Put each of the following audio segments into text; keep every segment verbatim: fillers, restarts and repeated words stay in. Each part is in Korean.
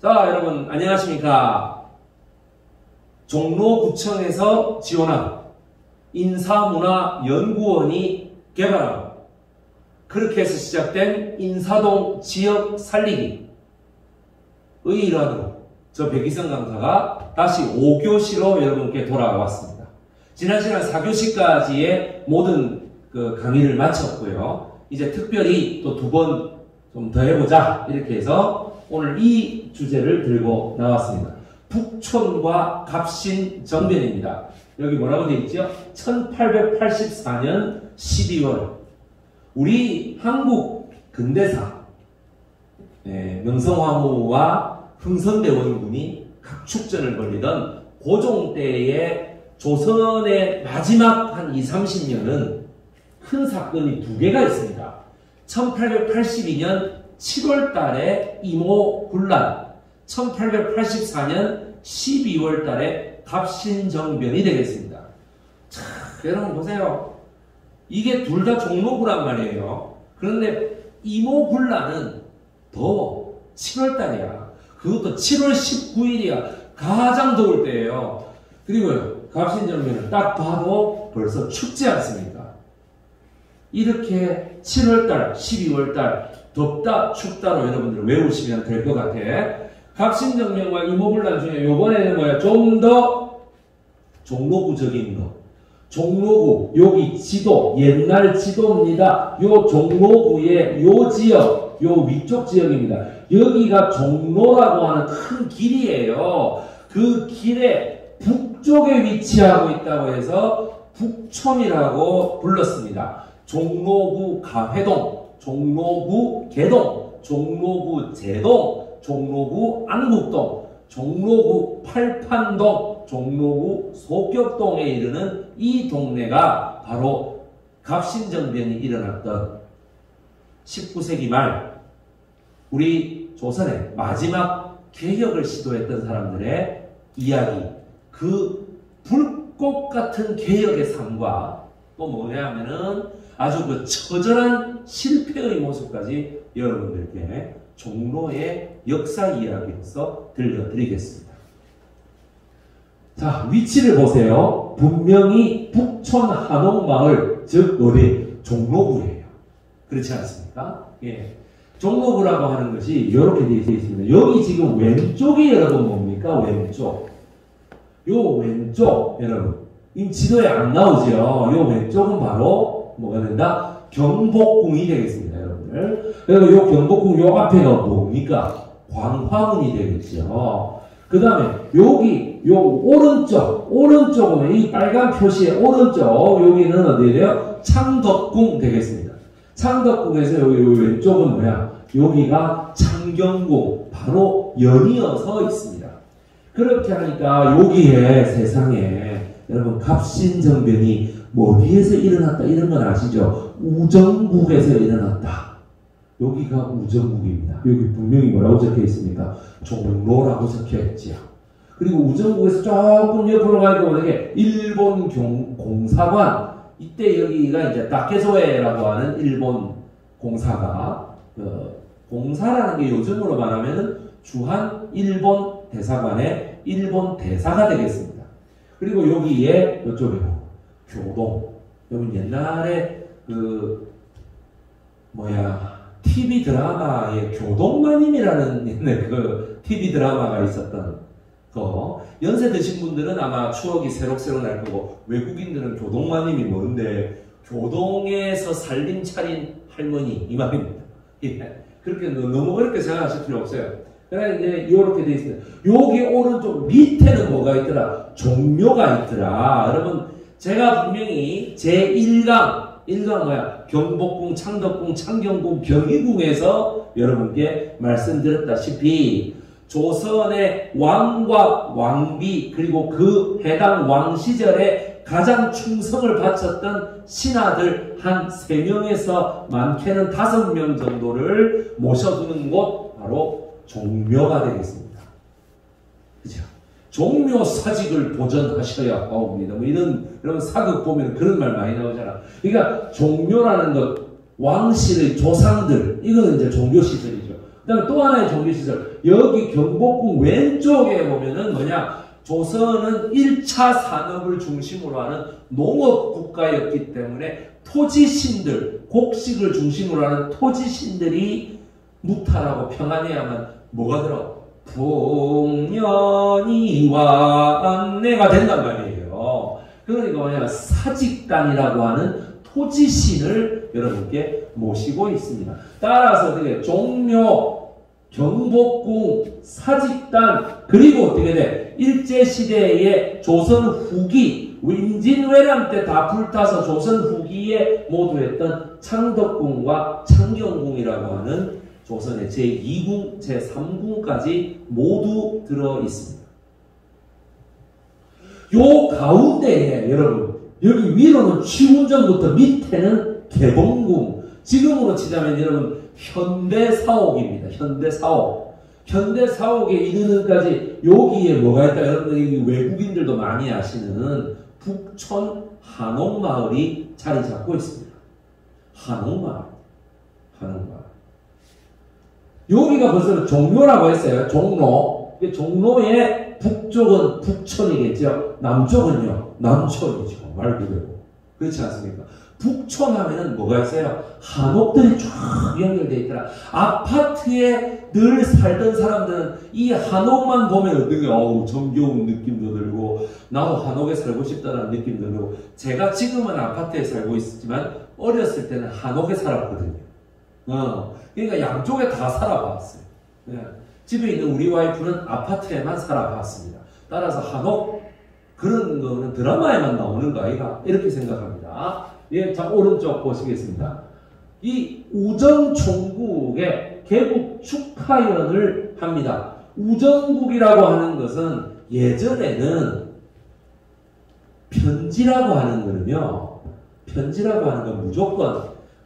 자, 여러분 안녕하십니까. 종로구청에서 지원한 인사문화연구원이 개발한, 그렇게 해서 시작된 인사동 지역 살리기의 일환으로 저 백이성 강사가 다시 오 교시로 여러분께 돌아왔습니다. 지난 시간 사 교시까지의 모든 그 강의를 마쳤고요. 이제 특별히 또 두 번 좀 더 해보자, 이렇게 해서 오늘 이 주제를 들고 나왔습니다. 북촌과 갑신정변입니다. 여기 뭐라고 되어 있죠? 천팔백팔십사 년 십이월 우리 한국 근대사, 예, 명성황후와 흥선대원군이 각축전을 벌이던 고종 때의 조선의 마지막 한 이삼십 년은 큰 사건이 두 개가 있습니다. 천팔백팔십이 년 칠월 달에 이모군란, 천팔백팔십사 년 십이월 달에 갑신정변이 되겠습니다. 자, 여러분 보세요. 이게 둘 다 종로구란 말이에요. 그런데 이모군란은 더워. 칠월 달이야. 그것도 칠월 십구일이야. 가장 더울 때예요. 그리고요, 갑신정변은 딱 봐도 벌써 춥지 않습니까? 이렇게 칠월 달, 십이월 달 덥다 춥다로 여러분들 외우시면 될 것 같아. 갑신정변과 이모군란 중에 요번에는 뭐야? 좀 더 종로구적인 거. 종로구, 여기 지도, 옛날 지도입니다. 요 종로구의 요 지역, 요 위쪽 지역입니다. 여기가 종로라고 하는 큰 길이에요. 그 길의 북쪽에 위치하고 있다고 해서 북촌이라고 불렀습니다. 종로구 가회동, 종로구 개동, 종로구 제동, 종로구 안국동, 종로구 팔판동, 종로구 소격동에 이르는 이 동네가 바로 갑신정변이 일어났던 십구 세기 말 우리 조선의 마지막 개혁을 시도했던 사람들의 이야기, 그 불꽃 같은 개혁의 삶과 또 뭐냐 하면은 아주 그 처절한 실패의 모습까지 여러분들께 종로의 역사 이야기로서 들려드리겠습니다. 자, 위치를 보세요. 분명히 북촌 한옥마을, 즉 어디? 종로구예요. 그렇지 않습니까? 예. 종로구라고 하는 것이 이렇게 되어 있습니다. 여기 지금 왼쪽이 여러분 뭡니까? 왼쪽. 요 왼쪽, 여러분. 이 지도에 안 나오죠? 요 왼쪽은 바로 뭐가 된다? 경복궁이 되겠습니다, 여러분들. 그리고 요 경복궁 요 앞에가 뭡니까? 광화문이 되겠죠. 그 다음에 여기 요 오른쪽, 오른쪽은 이 빨간 표시의 오른쪽, 여기는 어디예요? 창덕궁 되겠습니다. 창덕궁에서 여기 요 왼쪽은 뭐야? 여기가 창경궁, 바로 연이어서 있습니다. 그렇게 하니까 여기에 세상에 여러분 갑신정변이 뭐 어디에서 일어났다 이런 건 아시죠? 우정국에서 일어났다. 여기가 우정국입니다. 여기 분명히 뭐라고 적혀 있습니까? 종로라고 적혀 있지요. 그리고 우정국에서 조금 옆으로 가니까 이게 일본 경, 공사관, 이때 여기가 이제 다케조에라고 하는 일본 공사가, 그 공사라는 게 요즘으로 말하면은 주한 일본 대사관의 일본 대사가 되겠습니다. 그리고 여기에 이쪽에 교동. 여러분 옛날에 그 뭐야 티비 드라마에 교동마님이라는 옛날 그 티비 드라마가 있었던 거, 연세 드신 분들은 아마 추억이 새록새록 날 거고, 외국인들은 교동마님이 뭔데 교동에서 살림 차린 할머니 이 말입니다. 예. 그렇게 너무 어렵게 생각하실 필요 없어요. 그러니까 이제 이렇게 돼 있어요. 여기 오른쪽 밑에는 뭐가 있더라? 종묘가 있더라. 여러분 제가 분명히 제일 강, 일 강 뭐야? 경복궁, 창덕궁, 창경궁, 경희궁에서 여러분께 말씀드렸다시피 조선의 왕과 왕비, 그리고 그 해당 왕 시절에 가장 충성을 바쳤던 신하들 한 세 명에서 많게는 다섯 명 정도를 모셔두는 곳, 바로 종묘가 되겠습니다. 그죠? 종묘 사직을 보전하셔야 하옵니다. 뭐 이런, 여러분 사극 보면 그런 말 많이 나오잖아. 그러니까 종묘라는 것, 왕실의 조상들, 이거는 이제 종교시설이죠. 그 그다음에 또 하나의 종교시설. 여기 경복궁 왼쪽에 보면은 뭐냐? 조선은 일 차 산업을 중심으로 하는 농업 국가였기 때문에 토지신들, 곡식을 중심으로 하는 토지신들이 무탈하고 평안해야만 뭐가 들어? 풍년이 왔네가 된단 말이에요. 그러니까 뭐냐? 사직단이라고 하는 토지신을 여러분께 모시고 있습니다. 따라서 어떻게 종묘, 경복궁, 사직단, 그리고 어떻게 돼? 일제시대의 조선 후기, 임진왜란 때 다 불타서 조선 후기에 모두 했던 창덕궁과 창경궁이라고 하는 조선의 제이 궁, 제삼 궁까지 모두 들어 있습니다. 요 가운데에 여러분, 여기 위로는 취운정부터 밑에는 개봉궁, 지금으로 치자면 여러분 현대사옥입니다. 현대사옥. 현대사옥에 이르는까지 여기에 뭐가 있다? 여러분들이 외국인들도 많이 아시는 북촌 한옥마을이 자리 잡고 있습니다. 한옥마을. 한옥마을. 여기가 벌써 종로라고 했어요. 종로. 종로의 북쪽은 북촌이겠죠. 남쪽은요. 남촌이죠. 말 그대로. 그렇지 않습니까? 북촌 하면은 뭐가 있어요? 한옥들이 쫙 연결되어 있더라. 아파트에 늘 살던 사람들은 이 한옥만 보면 어떻게, 어우, 정겨운 느낌도 들고, 나도 한옥에 살고 싶다는 느낌도 들고, 제가 지금은 아파트에 살고 있지만, 어렸을 때는 한옥에 살았거든요. 어, 그러니까 양쪽에 다 살아봤어요. 네. 집에 있는 우리 와이프는 아파트에만 살아봤습니다. 따라서 한옥, 그런 거는 드라마에만 나오는 거 아이가? 이렇게 생각합니다. 예, 자, 오른쪽 보시겠습니다. 이 우정총국의 개국 축하연을 합니다. 우정국이라고 하는 것은 예전에는 편지라고 하는 거는요, 편지라고 하는 건 무조건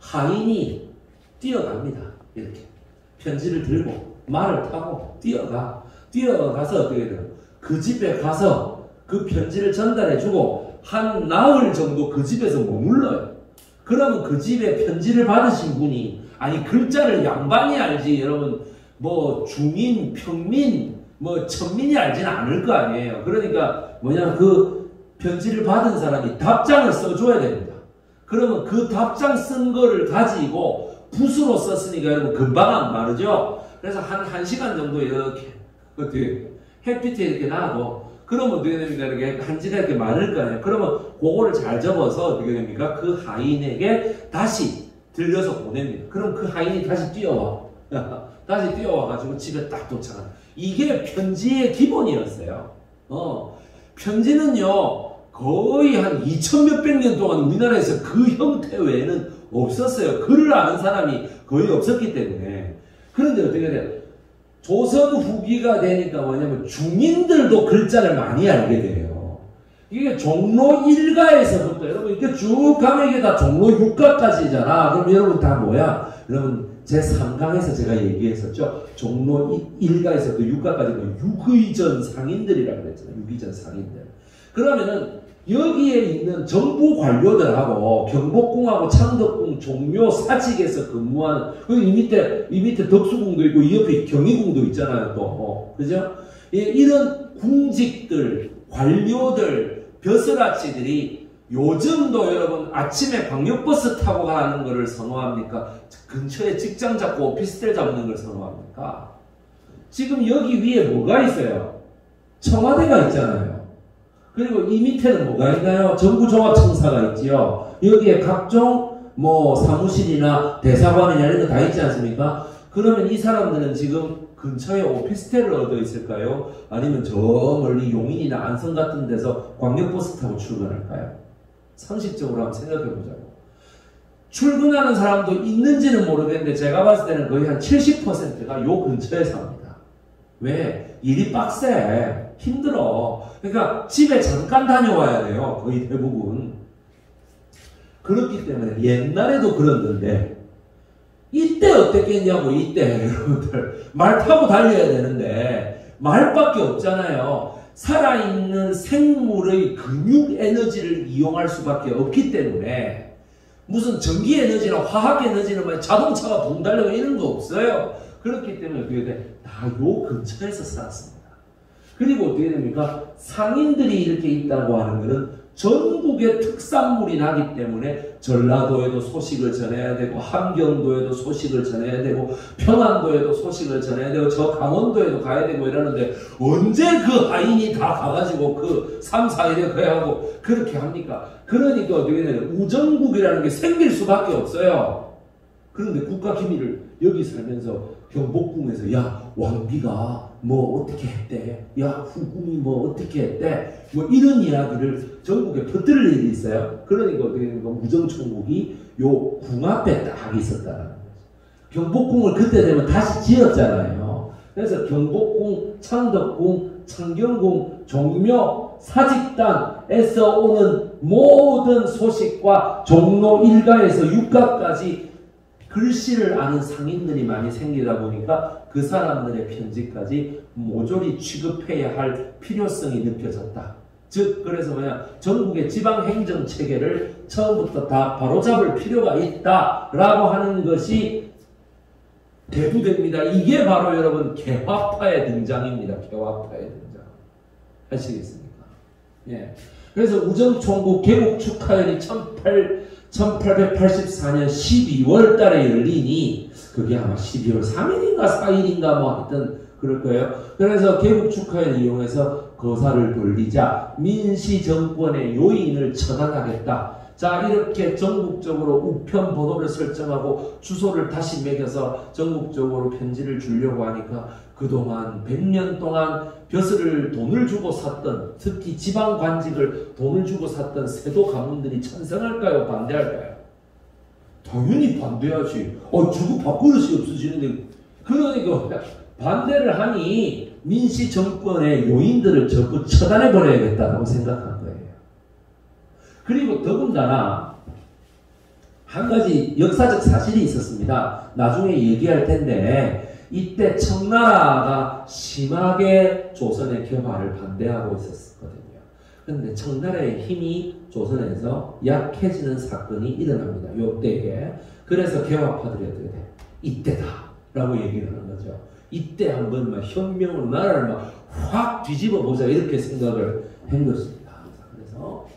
하인이 뛰어갑니다. 이렇게. 편지를 들고 말을 타고 뛰어가. 뛰어가서 어떻게 돼요? 그 집에 가서 그 편지를 전달해주고 한 나흘 정도 그 집에서 머물러요. 그러면 그 집에 편지를 받으신 분이, 아니 글자를 양반이 알지, 여러분 뭐 중인, 평민, 뭐 천민이 알지는 않을 거 아니에요. 그러니까 뭐냐, 그 편지를 받은 사람이 답장을 써줘야 됩니다. 그러면 그 답장 쓴 거를 가지고 붓으로 썼으니까 여러분 금방 안 마르죠. 그래서 한 한 시간 정도 이렇게 어떻게 햇빛에 이렇게 놔도, 그러면 어떻게 됩니까? 이렇게 한지가 이렇게 마를 거 아니에요. 그러면 그거를 잘 접어서 어떻게 됩니까? 그 하인에게 다시 들려서 보냅니다. 그럼 그 하인이 다시 뛰어와. 다시 뛰어와가지고 집에 딱 도착한. 이게 편지의 기본이었어요. 어. 편지는요, 거의 한 이천 몇백 년 동안 우리나라에서 그 형태 외에는 없었어요. 글을 아는 사람이 거의 없었기 때문에. 그런데 어떻게 돼요? 조선 후기가 되니까 뭐냐면 중인들도 글자를 많이 알게 돼요. 이게 종로 일가에서부터, 여러분 이렇게 쭉 가면 이게 다 종로 육가까지잖아. 그럼 여러분 다 뭐야? 여러분 제삼 강에서 제가 얘기했었죠. 종로 일가에서부터 육가까지 육의전 상인들이라고 그랬잖아요. 육의전 상인들. 그러면은 여기에 있는 정부 관료들하고 경복궁하고 창덕궁, 종묘, 사직에서 근무하는, 이 밑에 이 밑에 덕수궁도 있고 이 옆에 경희궁도 있잖아요. 또 어, 그죠? 예, 이런 궁직들, 관료들, 벼슬아치들이 요즘도 여러분 아침에 광역버스 타고 가는 것을 선호합니까? 근처에 직장 잡고 오피스텔 잡는 걸 선호합니까? 지금 여기 위에 뭐가 있어요? 청와대가 있잖아요. 그리고 이 밑에는 뭐가 있나요? 정부종합청사가 있지요. 여기에 각종 뭐 사무실이나 대사관이나 이런 거 다 있지 않습니까? 그러면 이 사람들은 지금 근처에 오피스텔을 얻어 있을까요? 아니면 저 멀리 용인이나 안성 같은 데서 광역버스 타고 출근할까요? 상식적으로 한번 생각해 보자고. 출근하는 사람도 있는지는 모르겠는데 제가 봤을 때는 거의 한 칠십 퍼센트가 요 근처에 삽니다. 왜? 일이 빡세. 힘들어. 그러니까 집에 잠깐 다녀와야 돼요. 거의 대부분. 그렇기 때문에 옛날에도 그랬는데 이때 어땠겠냐고. 이때 여러분들 말 타고 달려야 되는데 말밖에 없잖아요. 살아있는 생물의 근육 에너지를 이용할 수밖에 없기 때문에 무슨 전기 에너지나 화학 에너지나 자동차가 붕 달려가 이런 거 없어요. 그렇기 때문에 어떻게 돼? 다 요 근처에서 살았습니다. 그리고 어떻게 됩니까? 상인들이 이렇게 있다고 하는 것은 전국의 특산물이 나기 때문에 전라도에도 소식을 전해야 되고 함경도에도 소식을 전해야 되고 평안도에도 소식을 전해야 되고 저 강원도에도 가야 되고 이러는데 언제 그 하인이 다 가가지고 그 삼, 사 일에 가야 하고 그렇게 합니까? 그러니까 어떻게 되냐 우정국이라는 게 생길 수밖에 없어요. 그런데 국가기밀을 여기 살면서 경복궁에서 야 왕비가 뭐 어떻게 했대, 야 후궁이 뭐 어떻게 했대, 뭐 이런 이야기를 전국에 퍼뜨릴 일이 있어요. 그러니까 어떻게 됩니까? 우정총국이 요 궁 앞에 딱 있었다는 거죠. 경복궁을 그때 되면 다시 지었잖아요. 그래서 경복궁, 창덕궁, 창경궁, 종묘, 사직단에서 오는 모든 소식과 종로 일가에서 육가까지 글씨를 아는 상인들이 많이 생기다 보니까 그 사람들의 편지까지 모조리 취급해야 할 필요성이 느껴졌다. 즉 그래서 뭐냐 전국의 지방행정체계를 처음부터 다 바로잡을 필요가 있다라고 하는 것이 대두됩니다. 이게 바로 여러분 개화파의 등장입니다. 개화파의 등장. 하시겠습니까? 예. 그래서 우정총국 개국 축하연이 천팔백팔십사 년 십이월 달에 열리니 그게 아마 십이월 삼 일인가 사 일인가 뭐 하여튼 그럴 거예요. 그래서 개국 축하연을 이용해서 거사를 돌리자 민씨 정권의 요인을 처단하겠다. 자 이렇게 전국적으로 우편 번호를 설정하고 주소를 다시 매겨서 전국적으로 편지를 주려고 하니까 그동안 백 년 동안 벼슬을 돈을 주고 샀던 특히 지방관직을 돈을 주고 샀던 세도 가문들이 찬성할까요? 반대할까요? 당연히 반대하지. 어, 주고 밥그릇이 없어지는데 그러니까 반대를 하니 민씨 정권의 요인들을 전부 처단해버려야겠다고 생각한 거예요. 그리고 더군다나 한 가지 역사적 사실이 있었습니다. 나중에 얘기할 텐데 이때 청나라가 심하게 조선의 개화를 반대하고 있었거든요. 그런데 청나라의 힘이 조선에서 약해지는 사건이 일어납니다. 이때에. 그래서 개화파들이 어떻게 돼? 이때다 라고 얘기를 하는 거죠. 이때 한번 막 혁명으로 나라를 막 확 뒤집어 보자 이렇게 생각을 한 것입니다. 그래서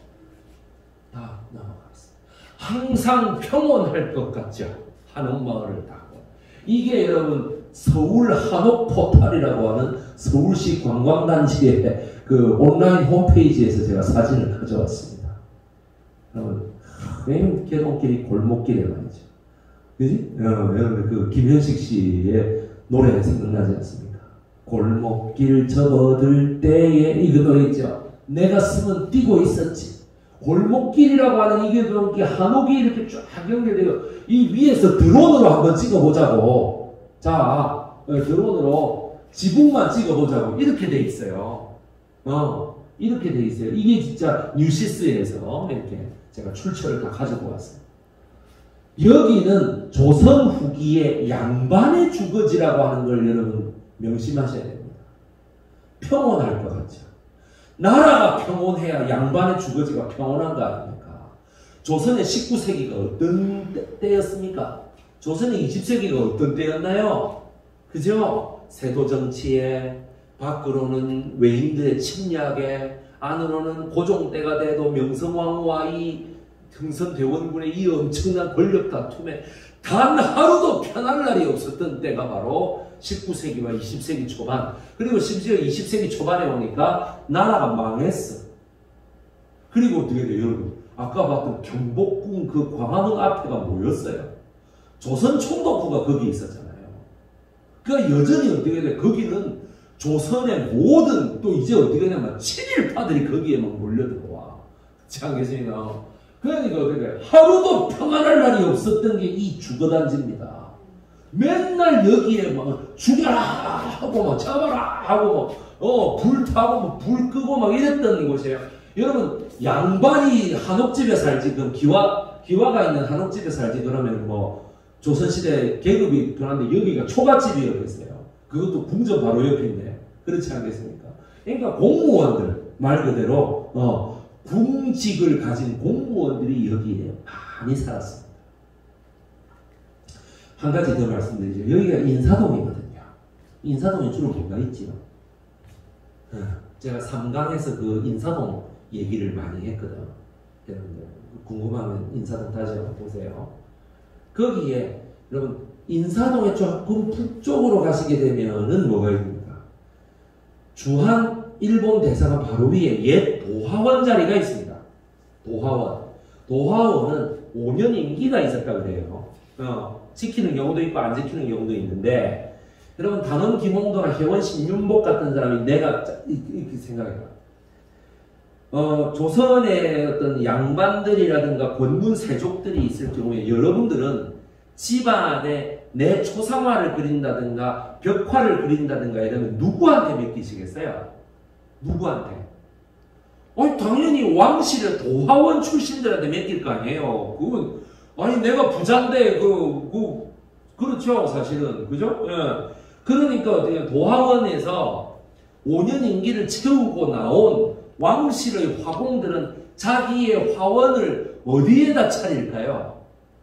다 넘어가겠습니다. 항상 평온할 것 같죠. 한옥마을을 타고. 이게 여러분 서울 한옥포탈이라고 하는 서울시 관광단지의 그 온라인 홈페이지에서 제가 사진을 가져왔습니다. 여러분, 맨 개동길이 골목길에 말이죠. 그지? 여러분, 그 김현식 씨의 노래 생각나지 않습니까? 골목길 접어들 때에 이거 노래 있죠? 내가 쓰면 뛰고 있었지. 골목길이라고 하는 이게 그렇게 한옥이 이렇게 쫙 연결되고 이 위에서 드론으로 한번 찍어보자고. 자, 드론으로 지붕만 찍어보자고 이렇게 돼 있어요. 어, 이렇게 돼 있어요. 이게 진짜 뉴시스에서 이렇게 제가 출처를 다 가지고 왔어요. 여기는 조선 후기의 양반의 주거지라고 하는 걸 여러분 명심하셔야 됩니다. 평온할 것 같죠. 나라가 평온해야 양반의 주거지가 평온한 거 아닙니까? 조선의 십구 세기가 어떤 때, 때였습니까? 조선의 이십 세기가 어떤 때였나요? 그죠? 세도 정치에 밖으로는 외인들의 침략에 안으로는 고종 때가 돼도 명성황후와 이 흥선대원군의 이 엄청난 권력 다툼에 단 하루도 편할 날이 없었던 때가 바로 십구 세기와 이십 세기 초반. 그리고 심지어 이십 세기 초반에 오니까 나라가 망했어. 그리고 어떻게 돼요, 여러분? 아까 봤던 경복궁 그 광화문 앞에가 뭐였어요? 조선 총독부가 거기 있었잖아요. 그러니까 여전히 어떻게 돼? 거기는 조선의 모든 또 이제 어떻게 되냐면 친일파들이 거기에 막 몰려들어와. 그렇지 않겠습니까? 그러니까 어떻게 돼? 하루도 평안할 날이 없었던 게 이 주거단지입니다. 맨날 여기에 막 죽여라 하고 막 잡아라 하고 막 어, 불 타고 막 불 끄고 막 이랬던 곳이에요. 여러분 양반이 한옥집에 살지 그럼 기와 기와가 있는 한옥집에 살지 그러면 뭐 조선시대 계급이 변한데 여기가 초가집이었겠어요. 그것도 궁전 바로 옆인데 그렇지 않겠습니까? 그러니까 공무원들 말 그대로 어, 궁직을 가진 공무원들이 여기에 많이 살았습니다. 한 가지 더 말씀드리죠. 여기가 인사동이거든요. 인사동에 주로 뭐가 있지요? 제가 삼 강에서 그 인사동 얘기를 많이 했거든. 여러분들 궁금하면 인사동 다시 한번 보세요. 거기에 여러분 인사동에 조금 북쪽으로 가시게 되면은 뭐가 있습니까? 주한 일본 대사관 바로 위에 옛 도하원 자리가 있습니다. 도하원. 도하원은 오 년 임기가 있었다 그래요. 어, 지키는 경우도 있고 안 지키는 경우도 있는데 여러분 단원 김홍도나 혜원 신윤복 같은 사람이 내가 이렇게 생각해요. 어, 조선의 어떤 양반들이라든가 권문 세족들이 있을 경우에 여러분들은 집안에 내 초상화를 그린다든가 벽화를 그린다든가 이러면 누구한테 맡기시겠어요? 누구한테? 아니 당연히 왕실의 도하원 출신들한테 맡길 거 아니에요. 그건 아니 내가 부자인데 그, 그 그렇죠 사실은 그죠? 예. 그러니까 어떻게 도하원에서 오 년 임기를 채우고 나온 왕실의 화공들은 자기의 화원을 어디에다 차릴까요?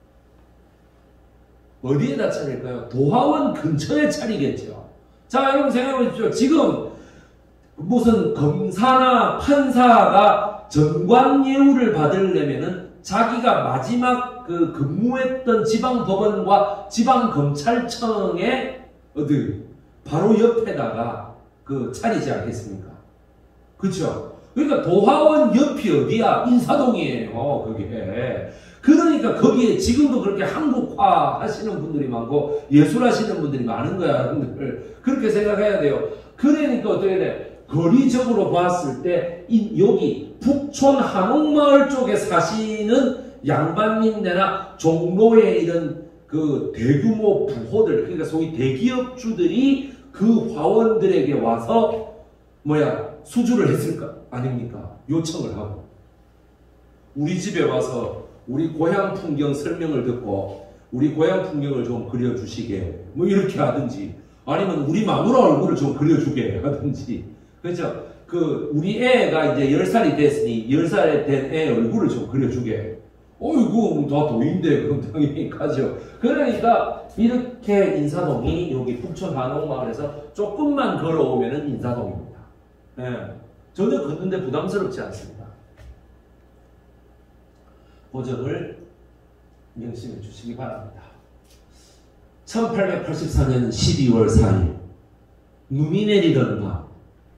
어디에다 차릴까요? 도하원 근처에 차리겠죠. 자, 여러분 생각해 보십시오. 지금 무슨 검사나 판사가 전관예우를 받으려면은 자기가 마지막 그 근무했던 지방법원과 지방검찰청에 어디 바로 옆에다가 그 차리지 않겠습니까? 그쵸? 그러니까 도하원 옆이 어디야? 인사동이에요. 그게. 그러니까 거기에 지금도 그렇게 한국화 하시는 분들이 많고 예술하시는 분들이 많은 거야. 여러분들. 그렇게 생각해야 돼요. 그러니까 어떻게 돼? 거리적으로 봤을 때 이, 여기 북촌 한옥마을 쪽에 사시는 양반민대나 종로에 이런 그 대규모 부호들, 그러니까 소위 대기업주들이 그 화원들에게 와서 뭐야 수주를 했을까? 아닙니까? 요청을 하고 우리 집에 와서 우리 고향 풍경 설명을 듣고 우리 고향 풍경을 좀 그려주시게 뭐 이렇게 하든지 아니면 우리 마누라 얼굴을 좀 그려주게 하든지 그렇죠? 그 우리 애가 이제 열 살이 됐으니 열 살 된 애 얼굴을 좀 그려주게 어이구 다 도인데 그럼 당연히 가죠. 그러니까 이렇게 인사동이 여기 북촌 한옥마을에서 조금만 걸어오면은 인사동입니다. 예. 전혀 걷는데 부담스럽지 않습니다. 그 점을 명심해 주시기 바랍니다. 천팔백팔십사 년 십이월 사일 눈이 내리던 밤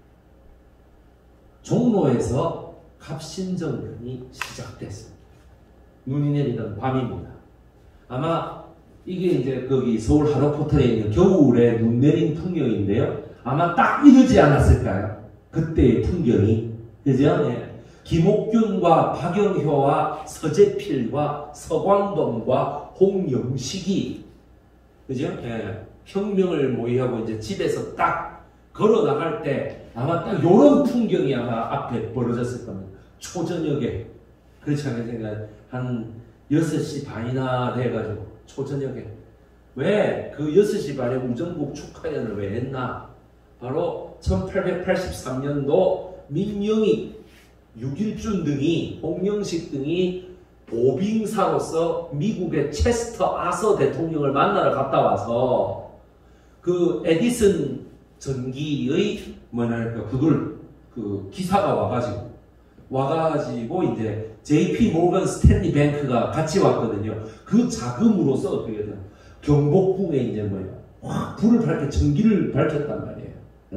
종로에서 갑신정변이 시작됐습니다. 눈이 내리던 밤입니다. 아마 이게 이제 거기 서울 하로포터에 있는 겨울에 눈 내린 풍경인데요. 아마 딱 이러지 않았을까요? 그때의 풍경이. 그죠? 예. 김옥균과 박영효와 서재필과 서광범과 홍영식이 그죠? 예. 혁명을 모의하고 이제 집에서 딱 걸어 나갈 때 아마 딱 요런 풍경이 아마 앞에 벌어졌을 겁니다. 초저녁에. 그렇지 않겠습니까? 한 여섯 시 반이나 돼가지고 초저녁에. 왜 그 여섯 시 반에 우정국 축하연을 왜 했나? 바로 천팔백팔십삼 년도 민영이, 육일준 등이, 홍영식 등이 보빙사로서 미국의 체스터 아서 대통령을 만나러 갔다 와서 그 에디슨 전기의 뭐랄까 그걸 그 기사가 와가지고 와가지고 이제 제이피 모건 스탠리 뱅크가 같이 왔거든요. 그 자금으로서 어떻게 돼요? 경복궁에 이제 뭐야 확 불을 밝혀 전기를 밝혔단 말이에요.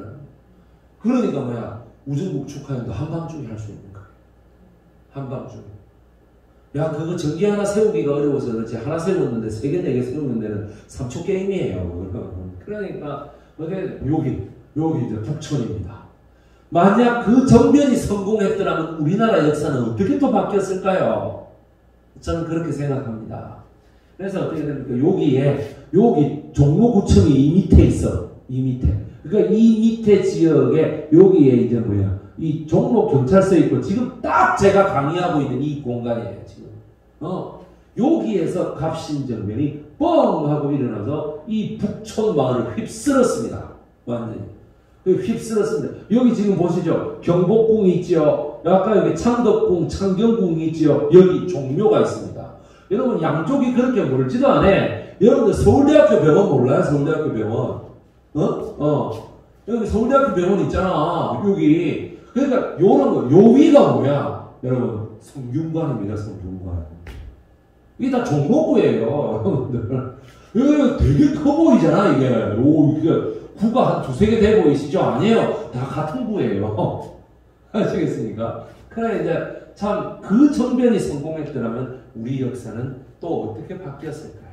그러니까 뭐야 우정국 축하연도 한밤중에 할 수 있는 거예요. 한밤중에. 야 그거 전기 하나 세우기가 어려워서 그렇지 하나 세웠는데 세 개 네 개 세우는 데는 삼 초 게임이에요. 그러니까 어디 여기 여기 이제 북촌입니다. 만약 그 정변이 성공했더라면 우리나라 역사는 어떻게 또 바뀌었을까요? 저는 그렇게 생각합니다. 그래서 어떻게 됩니까? 여기에 여기 종로구청이 이 밑에 있어. 이 밑에. 그러니까 이 밑에 지역에 여기에 이제 뭐야 이 종로 경찰서 있고 지금 딱 제가 강의하고 있는 이 공간이에요. 지금 어 여기에서 갑신정변이 뻥 하고 일어나서 이 북촌 마을을 휩쓸었습니다. 완전히 휩쓸었습니다. 여기 지금 보시죠. 경복궁이 있죠. 아까 여기 창덕궁, 창경궁이 있죠. 여기 종묘가 있습니다. 여러분 양쪽이 그렇게 멀지도 않아. 여러분들 서울대학교 병원 몰라요? 서울대학교 병원. 어? 어. 여기 서울대학교 병원 있잖아. 여기. 그러니까 요런 거, 요 위가 뭐야? 여러분, 성균관입니다, 성균관. 이게 다 종로구예요, 여러분들. 이거 되게 커 보이잖아, 이게. 오, 이게 구가 한 두세 개 돼 보이시죠? 아니에요. 다 같은 구예요. 아시겠습니까? 그래, 이제 참 그 정변이 성공했더라면 우리 역사는 또 어떻게 바뀌었을까요?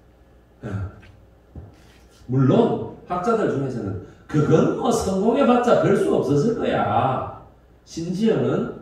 물론, 학자들 중에서는 그건 뭐 성공해봤자 별 수 없었을 거야. 심지어는,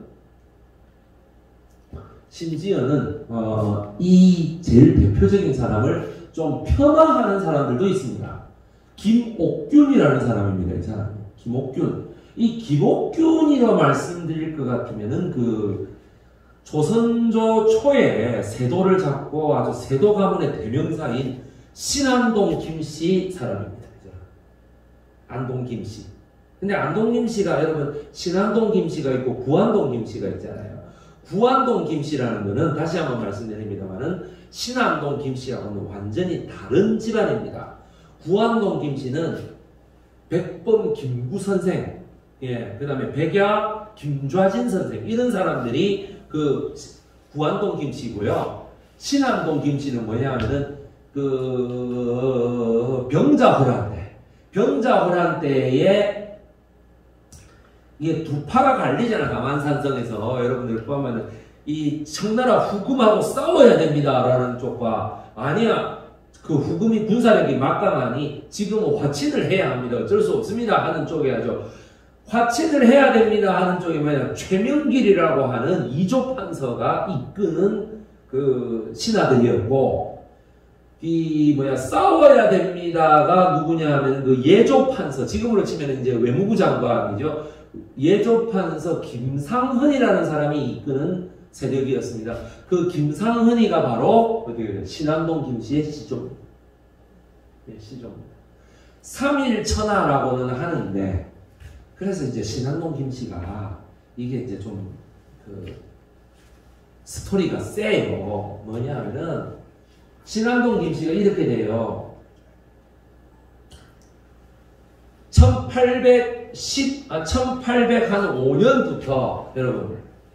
심지어는, 어, 이 제일 대표적인 사람을 좀 폄하하는 사람들도 있습니다. 김옥균이라는 사람입니다, 이 사람. 김옥균. 이 김옥균이라 말씀드릴 것 같으면은 그 조선조 초에 세도를 잡고 아주 세도 가문의 대명사인 신안동 김씨 사람입니다. 안동 김씨. 근데 안동 김씨가 여러분 신안동 김씨가 있고 구안동 김씨가 있잖아요. 구안동 김씨라는 거는 다시 한번 말씀드립니다만은 신안동 김씨하고는 완전히 다른 집안입니다. 구안동 김씨는 백범 김구 선생, 예, 그 다음에 백야 김좌진 선생 이런 사람들이 그 구안동 김씨고요. 신안동 김씨는 뭐냐 하면은 그 병자호란 때 병자호란 때에 이게 두 파가 갈리잖아. 남한산성에서 여러분들 보면은 이 청나라 후금하고 싸워야 됩니다라는 쪽과 아니야 그 후금이 군사력이 막강하니 지금은 화친을 해야 합니다. 어쩔 수 없습니다 하는 쪽에 하죠. 화친을 해야 됩니다 하는 쪽이 뭐냐 최명길이라고 하는 이조 판서가 이끄는 그 신하들이었고 이 뭐야 싸워야 됩니다가 누구냐 하면 그 예조 판서 지금으로 치면 이제 외무부 장관이죠. 예조 판서 김상헌이라는 사람이 이끄는 세력이었습니다. 그 김상헌이가 바로 어떻게 신안동 김씨의 시조입니다. 네, 시조입니다. 삼일천하라고는 하는데 그래서 이제 신안동 김씨가 이게 이제 좀 그 스토리가 세요. 뭐냐 하면은 신안동 김씨가 이렇게 돼요. 천팔백십, 아, 천팔백오 년부터, 여러분,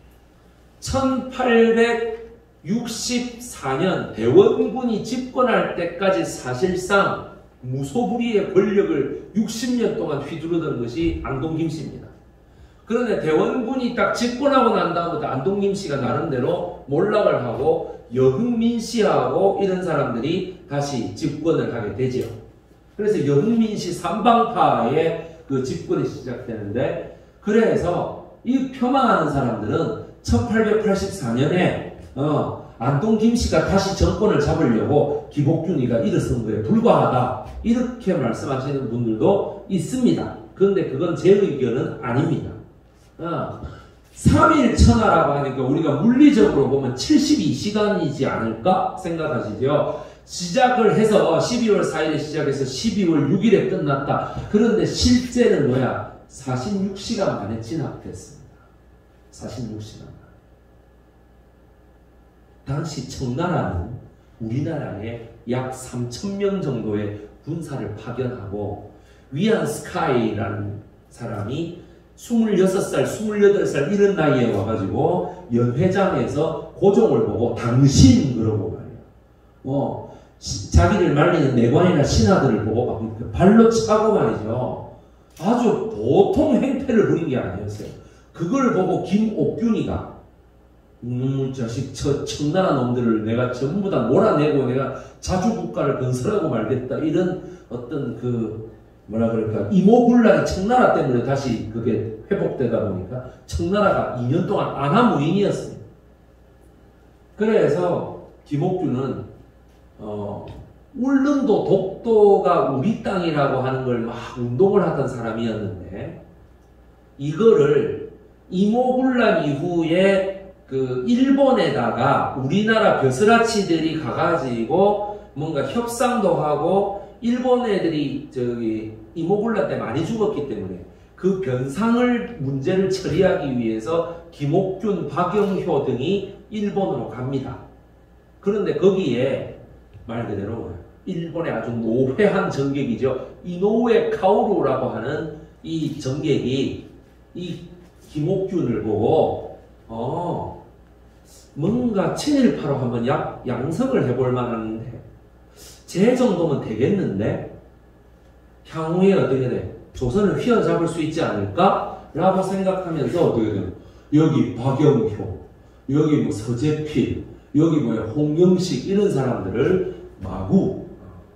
천팔백육십사 년 대원군이 집권할 때까지 사실상 무소불위의 권력을 육십 년 동안 휘두르던 것이 안동 김씨입니다. 그런데 대원군이 딱 집권하고 난 다음부터 안동 김씨가 나름대로 몰락을 하고 여흥민 씨하고 이런 사람들이 다시 집권을 하게 되죠. 그래서 여흥민 씨 삼방파의 그 집권이 시작되는데 그래서 이 폄하하는 사람들은 천팔백팔십사 년에 어, 안동 김씨가 다시 정권을 잡으려고 김옥균이가 일어선 거에 불과하다 이렇게 말씀하시는 분들도 있습니다. 그런데 그건 제 의견은 아닙니다. 어, 삼일천하라고 하니까 우리가 물리적으로 보면 칠십이 시간이지 않을까 생각하시죠? 시작을 해서 십이월 사일에 시작해서 십이월 육일에 끝났다. 그런데 실제는 뭐야? 사십육 시간 만에 진압됐습니다. 사십육 시간 만에. 당시 청나라는 우리나라에 약 삼천 명 정도의 군사를 파견하고 위안스카이라는 사람이 스물여섯 살, 스물여덟 살 이런 나이에 와가지고 연회장에서 고종을 보고 당신 그러고 말이야. 어, 시, 자기를 말리는 내관이나 신하들을 보고 막 발로 차고 말이죠. 아주 보통 행태를 부린 게 아니었어요. 그걸 보고 김옥균이가 음, 자식, 저 청나라 놈들을 내가 전부 다 몰아내고 내가 자주국가를 건설하고 말겠다. 이런 어떤 그 뭐라 그럴까 이모군란이 청나라 때문에 다시 그게 회복되다 보니까 청나라가 이 년 동안 안하무인이었습니다. 그래서 김옥균은 어, 울릉도 독도가 우리 땅이라고 하는 걸 막 운동을 하던 사람이었는데 이거를 이모군란 이후에 그 일본에다가 우리나라 벼슬아치들이 가가지고 뭔가 협상도 하고 일본 애들이 저기 이모군란 때 많이 죽었기 때문에 그 변상을 문제를 처리하기 위해서 김옥균, 박영효 등이 일본으로 갑니다. 그런데 거기에 말 그대로 일본의 아주 노회한 정객이죠. 이노우에 카오루라고 하는 이 정객이 이 김옥균을 보고 어 뭔가 친일파로 한번 양, 양성을 해볼 만한데 제 정도면 되겠는데 향후에 어떻게 돼? 조선을 휘어잡을 수 있지 않을까? 라고 생각하면서 어떻게 돼요? 여기 박영효, 여기 뭐 서재필, 여기 뭐야 홍영식 이런 사람들을 마구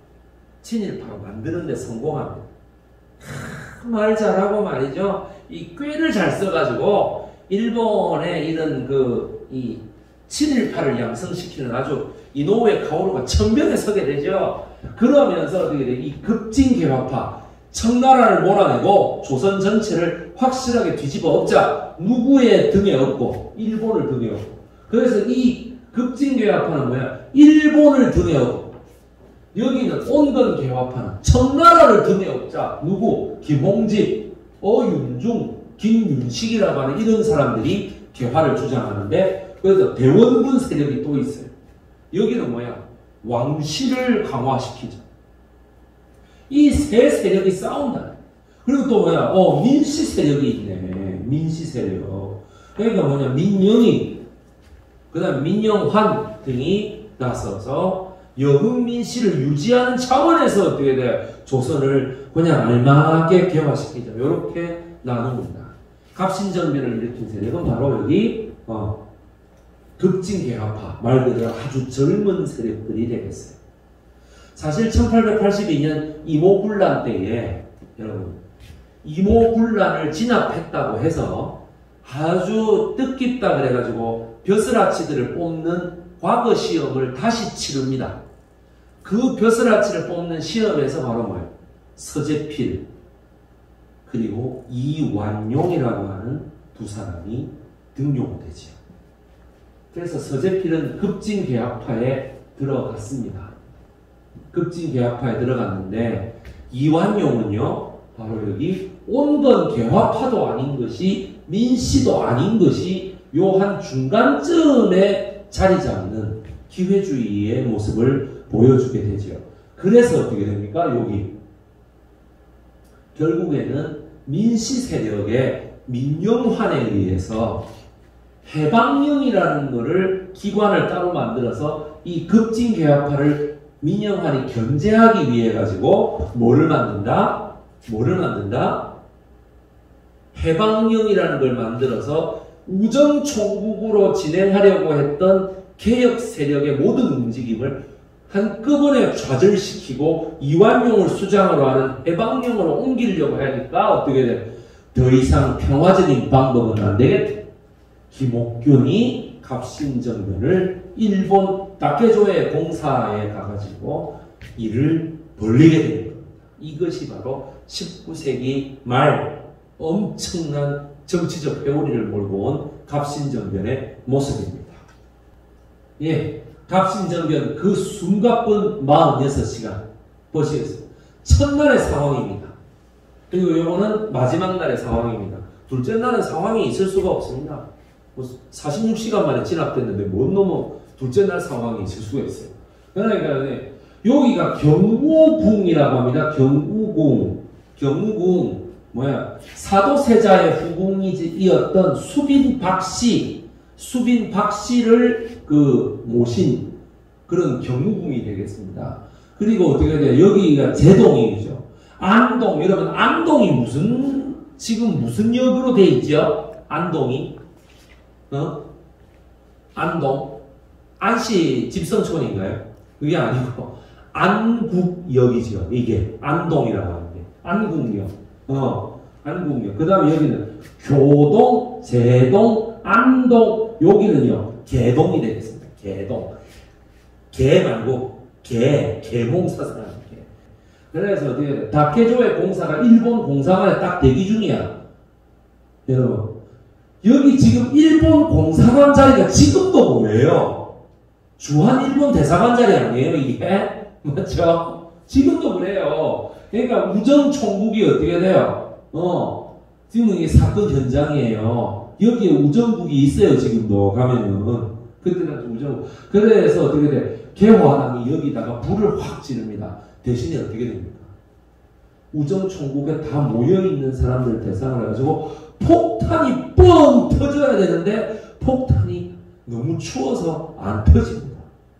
친일파로 만드는 데 성공합니다. 하, 말 잘하고 말이죠. 이 꾀를 잘 써가지고 일본의 이런 그 이 친일파를 양성시키는 아주 이노우에 카오루가 천변에 서게 되죠. 그러면서 어떻게 돼? 이 급진개화파 청나라를 몰아내고 조선 전체를 확실하게 뒤집어 엎자. 누구의 등에 엎고 일본을 등에 엎고. 그래서 이 급진개화파는 뭐야? 일본을 등에 엎고 여기는 온건개화파는 청나라를 등에 엎자. 누구? 김홍집, 어윤중, 김윤식이라고 하는 이런 사람들이 개화를 주장하는데 그래서 대원군 세력이 또 있어요. 여기는 뭐야? 왕실을 강화시키자. 이 세 세력이 싸운다. 그리고 또 뭐야? 어, 민씨 세력이 있네. 민씨 세력. 그러니까 뭐냐? 민영이, 그 다음 민영환 등이 나서서 여흥민씨를 유지하는 차원에서 어떻게 돼? 조선을 그냥 알맞게 개화시키자. 이렇게 나눕니다. 갑신정변을 일으킨 세력은 바로 여기 어, 급진개화파, 말 그대로 아주 젊은 세력들이 되겠어요. 사실 천팔백팔십이 년 이모군란 때에 여러분 이모군란을 진압했다고 해서 아주 뜻깊다 그래가지고 벼슬아치들을 뽑는 과거 시험을 다시 치릅니다. 그 벼슬아치를 뽑는 시험에서 바로 뭐예요? 서재필 그리고 이완용이라고 하는 두 사람이 등용되죠. 그래서 서재필은 급진개화파에 들어갔습니다. 급진개화파에 들어갔는데 이완용은요 바로 여기 온건개화파도 아닌 것이 민씨도 아닌 것이 요 한 중간쯤에 자리 잡는 기회주의의 모습을 보여주게 되죠. 그래서 어떻게 됩니까? 여기 결국에는 민씨 세력의 민영환에 의해서 해방령이라는 것을 기관을 따로 만들어서 이 급진개화파를 민영환이 견제하기 위해 가지고 뭐를 만든다? 뭐를 만든다? 해방령이라는 걸 만들어서 우정총국으로 진행하려고 했던 개혁 세력의 모든 움직임을 한꺼번에 좌절시키고 이완용을 수장으로 하는 해방령으로 옮기려고 하니까 어떻게 돼? 더 이상 평화적인 방법은 안 되겠다. 김옥균이 갑신정변을 일본 다케조의 공사에 가가지고 일을 벌리게 된 겁니다. 이것이 바로 십구 세기 말 엄청난 정치적 회오리를 몰고 온 갑신정변의 모습입니다. 예, 갑신정변 그 숨가쁜 사십육 시간 보시겠어요. 첫날의 상황입니다. 그리고 이거는 마지막 날의 상황입니다. 둘째 날은 상황이 있을 수가 없습니다. 사십육 시간 만에 진압됐는데 뭔 놈의 둘째 날 상황이 있을 수가 있어요. 그러니까 여기가 경우궁이라고 합니다. 경우궁. 경우궁 뭐야? 사도세자의 후궁이었던 수빈 박씨, 수빈 박씨를 그 모신 그런 경우궁이 되겠습니다. 그리고 어떻게 돼요? 여기가 제동이죠. 안동, 여러분 안동이 무슨 지금 무슨 역으로 돼 있죠? 안동이 어? 안동 안시 집성촌인가요? 그게 아니고 안국역이죠. 이게 안동이라고 하는데 안국역. 어, 안국역. 그 다음에 여기는 교동, 제동, 안동. 여기는요 개동이 되겠습니다. 개동. 개 말고 개, 개공사사라는 개. 그래서 어떻게 돼? 다케조의 공사가 일본 공사관에 딱 대기 중이야. 여러분. 여기 지금 일본 공사관 자리가 지금도 뭐예요? 주한 일본 대사관 자리 아니에요, 이게? 맞죠? 지금도 그래요. 그러니까 우정총국이 어떻게 돼요? 어, 지금 이게 사건 현장이에요. 여기에 우정국이 있어요, 지금도 가면은. 그때는 우정. 그래서 어떻게 돼? 개화당이 여기다가 불을 확 지릅니다. 대신에 어떻게 됩니까? 우정총국에 다 모여있는 사람들 대상을 해가지고 폭탄이 뻥 터져야 되는데 폭탄이 너무 추워서 안 터집니다.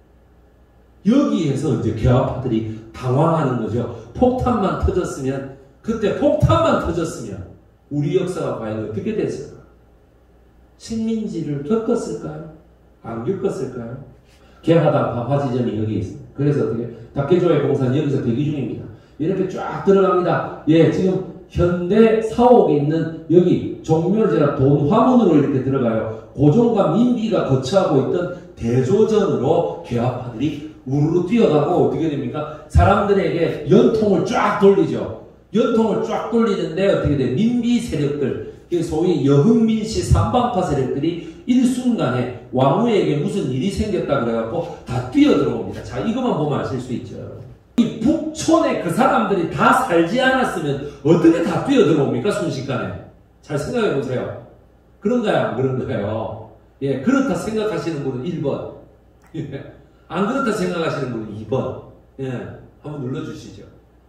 여기에서 이제 개화파들이 당황하는 거죠. 폭탄만 터졌으면, 그때 폭탄만 터졌으면 우리 역사가 과연 어떻게 됐을까? 식민지를 겪었을까요? 안 겪었을까요? 개화당 파파지점이 여기 있습니다. 그래서 어떻게 닭개조의 공사는 여기서 대기 중입니다. 이렇게 쫙 들어갑니다. 예, 지금 현대 사옥에 있는 여기 종묘제라 돈화문으로 이렇게 들어가요. 고종과 민비가 거처하고 있던 대조전으로 개화파들이 우르르 뛰어가고 어떻게 됩니까? 사람들에게 연통을 쫙 돌리죠. 연통을 쫙 돌리는데 어떻게 돼? 민비 세력들, 소위 여흥민씨 삼방파 세력들이 일순간에 왕후에게 무슨 일이 생겼다 그래갖고 다 뛰어들어옵니다. 자, 이것만 보면 아실 수 있죠. 이 북촌에 그 사람들이 다 살지 않았으면 어떻게 다 뛰어들어옵니까? 순식간에. 잘 생각해 보세요. 그런가요? 안 그런가요? 예, 그렇다 생각하시는 분은 일 번. 예. 안 그렇다 생각하시는 분은 이 번. 예, 한번 눌러주시죠.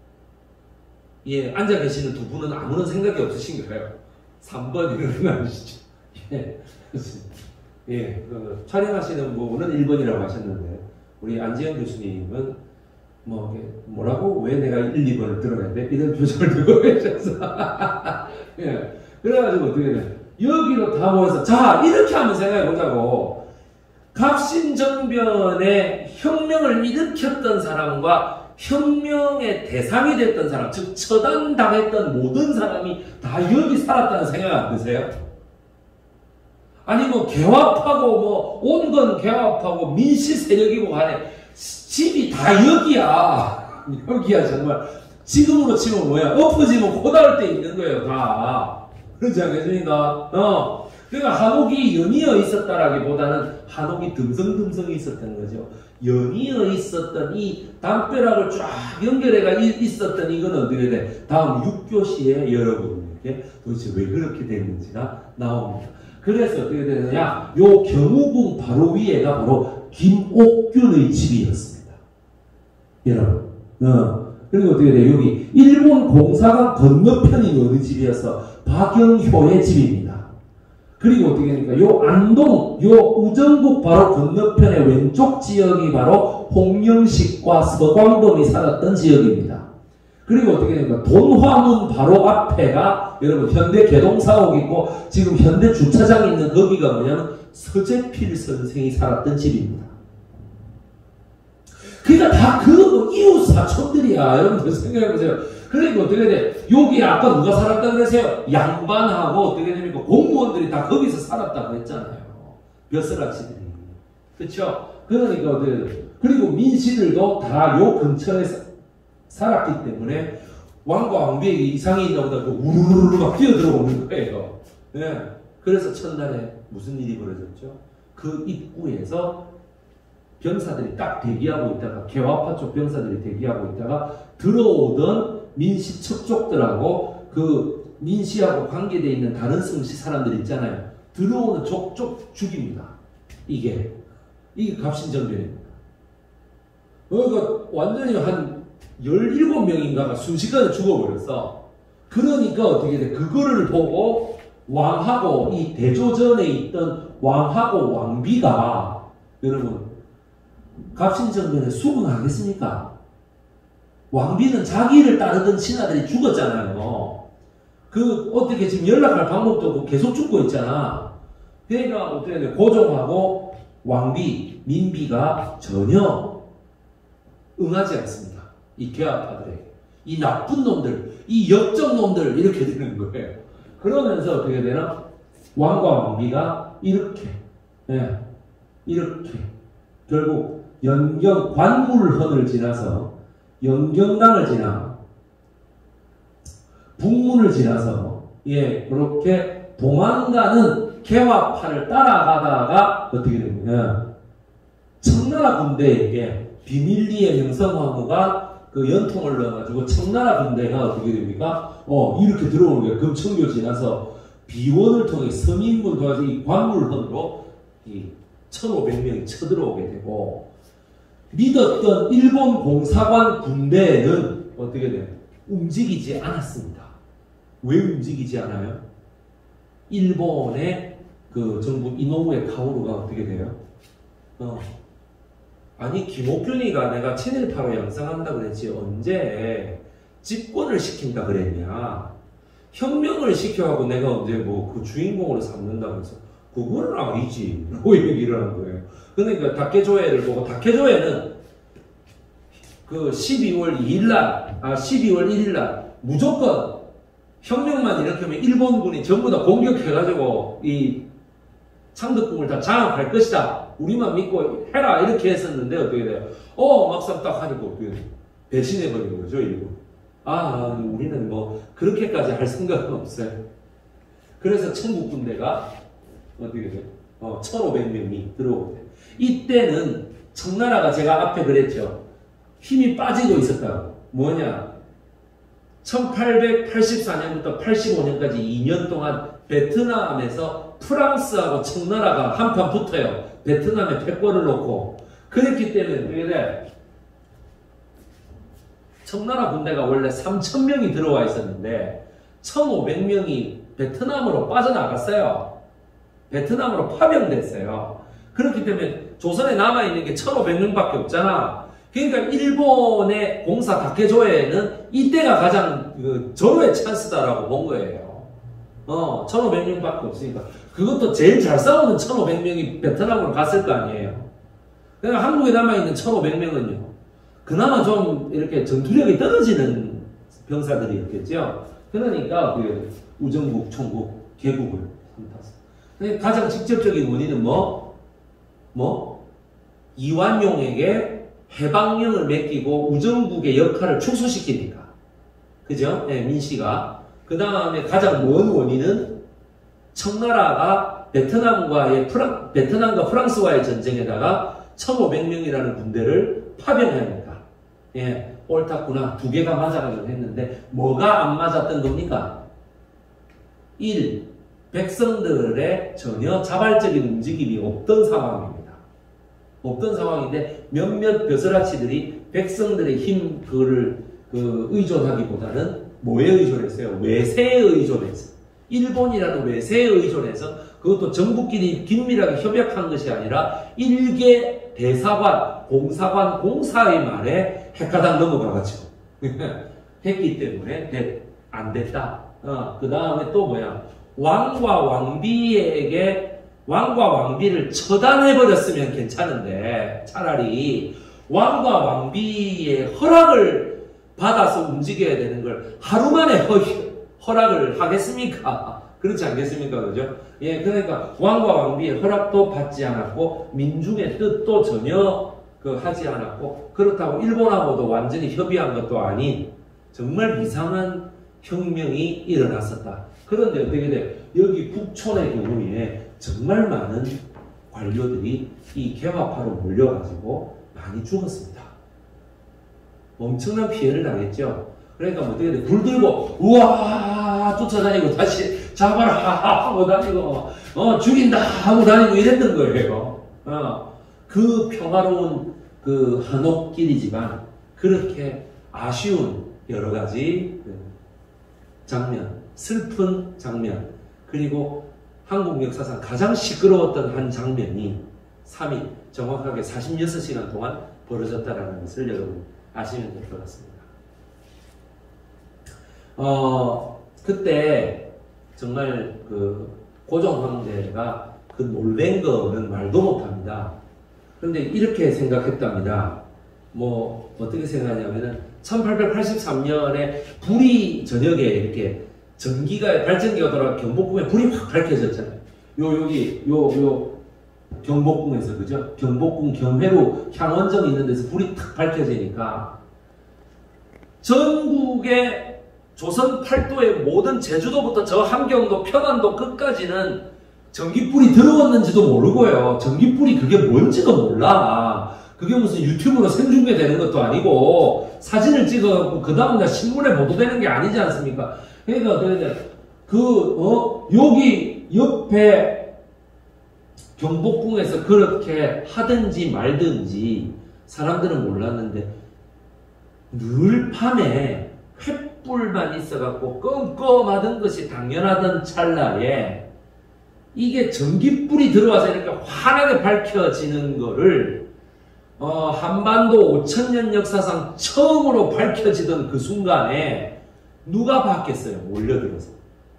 예, 앉아 계시는 두 분은 아무런 생각이 없으신가요? 삼 번 이러는 거 아니시죠? 예, 그렇습니다. 예, 그, 촬영하시는 분은 일 번이라고 하셨는데, 우리 안지영 교수님은, 뭐, 뭐라고? 왜 내가 일, 이 번을 들어야 돼? 이런 표정을 들고 계셔서. 예, 그래가지고 어떻게 돼? 여기로 다 모여서, 자, 이렇게 한번 생각해 보자고. 갑신정변의 혁명을 일으켰던 사람과 혁명의 대상이 됐던 사람, 즉 처단당했던 모든 사람이 다 여기 살았다는 생각 안 드세요? 아니 뭐 개화파고 뭐 온 건 개화파고 민씨 세력이고 간에 집이 다 여기야. 여기야 정말. 지금으로 치면 뭐야? 엎어지면 고다울 때 있는 거예요 다. 그렇지 않겠습니까? 어. 그러니까 한옥이 연이어 있었다라기보다는 한옥이 듬성듬성이 있었던 거죠. 연이어 있었던 이 담벼락을 쫙 연결해가 있었던 이건 어떻게 돼? 다음 육 교시에 여러분에게 도대체 왜 그렇게 됐는지가 나옵니다. 그래서 어떻게 되느냐? 요 경우궁 바로 위에가 바로 김옥균의 집이었습니다. 여러분. 어. 그리고 어떻게 돼? 여기 일본 공사관 건너편이 어느 집이었어? 박영효의 집입니다. 그리고 어떻게 됩니까? 요 안동, 요 우정국 바로 건너편의 왼쪽 지역이 바로 홍영식과 서광범이 살았던 지역입니다. 그리고 어떻게 됩니까? 돈화문 바로 앞에가 여러분 현대 개동사옥 있고 지금 현대 주차장 있는 거기가 뭐냐면 서재필 선생이 살았던 집입니다. 그러니까 다 그 이웃 사촌들이야. 여러분들 생각해보세요. 그러니까 어떻게 돼? 여기 아까 누가 살았다 그러세요? 양반하고 어떻게 됩니까? 공무원들이 다 거기서 살았다고 했잖아요. 벼슬아치들이. 그쵸? 그러니까 어떻게 돼? 그리고 민씨들도 다 요 근처에 사, 살았기 때문에 왕과 왕비에게 이상이 있나 보다 그 우르르르 막 뛰어들어오는 거예요. 네. 그래서 첫날에 무슨 일이 벌어졌죠? 그 입구에서 병사들이 딱 대기하고 있다가 개화파 쪽 병사들이 대기하고 있다가 들어오던 민씨 척족들하고 그 민씨하고 관계되어 있는 다른 성씨 사람들 있잖아요. 들어오는 족족 죽입니다. 이게 이게 갑신정변입니다. 그러니까 완전히 한 열일곱 명인가가 순식간에 죽어버렸어. 그러니까 어떻게 돼? 그거를 보고 왕하고 이 대조전에 있던 왕하고 왕비가 여러분 갑신정변에 수긍하겠습니까? 왕비는 자기를 따르던 신하들이 죽었잖아요. 그 어떻게 지금 연락할 방법도 없고 계속 죽고 있잖아. 그러니까 어떻게 돼? 고종하고 왕비, 민비가 전혀 응하지 않습니다. 이 개화파들에게. 이 나쁜 놈들, 이 역적 놈들 이렇게 되는 거예요. 그러면서 어떻게 되나? 왕과 왕비가 이렇게 예, 이렇게 결국 연경 관물헌을 지나서 연경당을 지나 북문을 지나서 예 그렇게 도망가는 개화파를 따라가다가 어떻게 됩니까? 청나라 군대에게 비밀리에 명성황후가 그 연통을 넣어가지고 청나라 군대가 어떻게 됩니까? 어 이렇게 들어오는 거예요. 금천교 지나서 비원을 통해 서민군 도와서 이 관물헌으로 이 천오백 명이 쳐들어오게 되고, 믿었던 일본 공사관 군대는 어떻게 돼요? 움직이지 않았습니다. 왜 움직이지 않아요? 일본의 그 정부 이노우에 카오루가 어떻게 돼요? 어. 아니, 김옥균이가 내가 친일파로 양상한다 그랬지, 언제 집권을 시킨다 그랬냐? 혁명을 시켜하고 내가 언제 뭐 그 주인공으로 삼는다 그래서 그거는 아니지 라고 얘기를 한 거예요. 그러니까 다케조에를 보고, 다케조에는 그 십이월 이일날, 아 십이월 일일날 무조건 혁명만 일으키면 일본군이 전부 다 공격해가지고 이 창덕궁을 다 장악할 것이다, 우리만 믿고 해라, 이렇게 했었는데 어떻게 돼요? 어 막상 딱 하니까 어떻게 돼요? 배신해버린 거죠, 일본. 아, 우리는 뭐 그렇게까지 할 생각은 없어요. 그래서 청국군대가 어떻게 돼요? 어, 천오백 명이 들어오게 돼요. 이때는 청나라가 제가 앞에 그랬죠. 힘이 빠지고 있었다고. 뭐냐? 천팔백팔십사년부터 팔십오년까지 이 년 동안 베트남에서 프랑스하고 청나라가 한판 붙어요. 베트남에 패권을 놓고. 그랬기 때문에 어떻게 돼? 청나라 군대가 원래 삼천 명이 들어와 있었는데 천오백 명이 베트남으로 빠져나갔어요. 베트남으로 파병됐어요. 그렇기 때문에 조선에 남아있는 게 천오백 명밖에 없잖아. 그러니까 일본의 공사 다케조에는 이때가 가장 그 절호의 찬스다라고 본 거예요. 어, 천오백 명밖에 없으니까. 그것도 제일 잘 싸우는 천오백 명이 베트남으로 갔을 거 아니에요. 그러니까 한국에 남아있는 천오백 명은요. 그나마 좀 이렇게 전투력이 떨어지는 병사들이었겠죠. 그러니까 그 우정국, 총국, 개국을 삼탔어. 가장 직접적인 원인은 뭐? 뭐? 이완용에게 해방령을 맡기고 우정국의 역할을 축소시키니까. 그죠? 네, 민씨가. 그 다음에 가장 먼 원인은 청나라가 베트남과의 프랑, 베트남과 프랑스와의 전쟁에다가 천오백 명이라는 군대를 파병하니까. 예, 옳았구나. 두 개가 맞아가지고 했는데, 뭐가 안 맞았던 겁니까? 일. 백성들의 전혀 자발적인 움직임이 없던 상황입니다. 없던 상황인데, 몇몇 벼슬아치들이 백성들의 힘, 그거를, 그, 의존하기보다는 뭐에 의존했어요? 외세에 의존했어요. 일본이라는 외세에 의존해서, 그것도 정부끼리 긴밀하게 협약한 것이 아니라, 일개 대사관, 공사관, 공사의 말에 핵가당 넘어가가지고 했기 때문에 됐, 안 됐다. 어, 그 다음에 또 뭐야? 왕과 왕비에게 왕과 왕비를 처단해버렸으면 괜찮은데 차라리 왕과 왕비의 허락을 받아서 움직여야 되는 걸 하루 만에 허, 허락을 하겠습니까? 그렇지 않겠습니까? 그죠? 예, 그러니까 왕과 왕비의 허락도 받지 않았고 민중의 뜻도 전혀 그 하지 않았고 그렇다고 일본하고도 완전히 협의한 것도 아닌 정말 이상한 혁명이 일어났었다. 그런데 어떻게 돼? 여기 북촌의 경우에 정말 많은 관료들이 이 개화파로 몰려가지고 많이 죽었습니다. 엄청난 피해를 당했죠. 그러니까 뭐 어떻게 돼? 불 들고 우와 쫓아다니고 다시 잡아라 하고 다니고 어 죽인다 하고 다니고 이랬던 거예요. 어, 그 평화로운 그 한옥길이지만 그렇게 아쉬운 여러 가지 장면, 슬픈 장면, 그리고 한국 역사상 가장 시끄러웠던 한 장면이 삼 일, 정확하게 사십육 시간 동안 벌어졌다는 것을 여러분 아시면 될 것 같습니다. 어, 그때 정말 그 고종 황제가 그 놀란 거는 말도 못합니다. 그런데 이렇게 생각했답니다. 뭐 어떻게 생각하냐면은 천팔백팔십삼 년에 불이 저녁에 이렇게 전기가 발전기가 돌아 경복궁에 불이 확 밝혀졌잖아요. 요 여기 요 요 경복궁에서 그죠? 경복궁 경회로 향원정 있는 데서 불이 탁 밝혀지니까 전국의 조선 팔도의 모든 제주도부터 저 함경도 평안도 끝까지는 전기불이 들어왔는지도 모르고요. 전기불이 그게 뭔지도 몰라. 그게 무슨 유튜브로 생중계되는 것도 아니고 사진을 찍어갖고 그 다음날 신문에 보도되는 게 아니지 않습니까? 그러니까 어떻게 돼? 그 어 여기 옆에 경복궁에서 그렇게 하든지 말든지 사람들은 몰랐는데 늘 밤에 횃불만 있어갖고 껌껌하던 것이 당연하던 찰나에 이게 전기불이 들어와서 이렇게 환하게 밝혀지는 거를 어, 한반도 오천 년 역사상 처음으로 밝혀지던 그 순간에 누가 봤겠어요? 몰려들어서.